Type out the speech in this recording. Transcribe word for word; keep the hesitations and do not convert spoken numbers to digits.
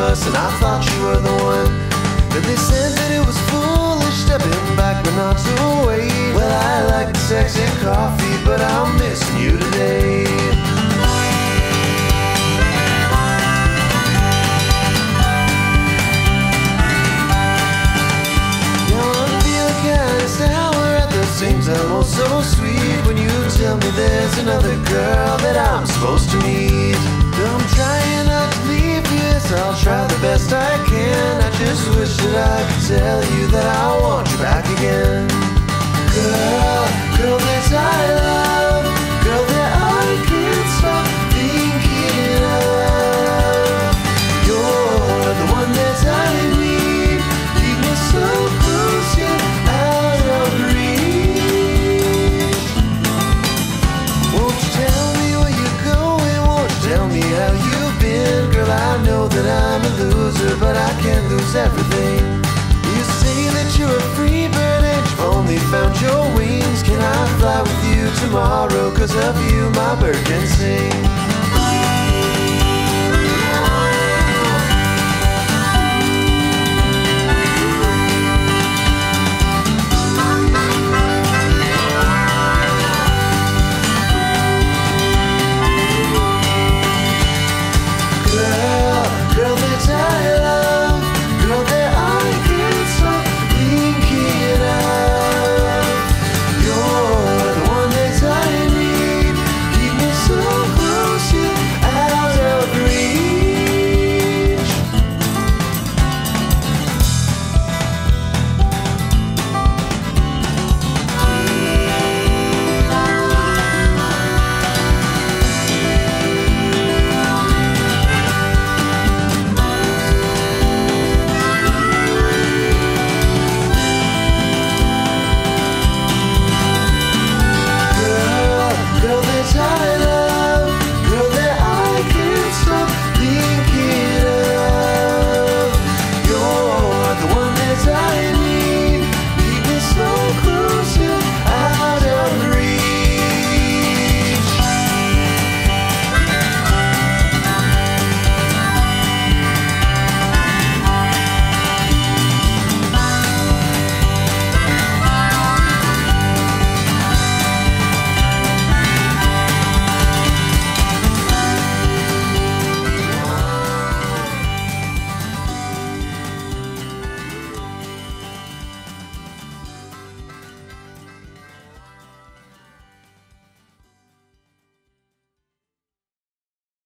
us, and I thought you were the one. But they said that it was foolish stepping back but not to wait. Well, I like the sex and coffee, but I'm missing you today. Seems I'm all so sweet when you tell me there's another girl that I'm supposed to meet. I'm trying not to leave you, so I'll try the best I can. I just wish that I could tell you that I want you back again. Girl, girl that I love, girl that I can't stop thinking of. You're the one that I need, keep me so close yet out of reach. Tell me how you've been, girl, I know that I'm a loser, but I can't lose everything. You say that you're a free bird and you've only found your wings. Can I fly with you tomorrow? Cause of you my bird can sing.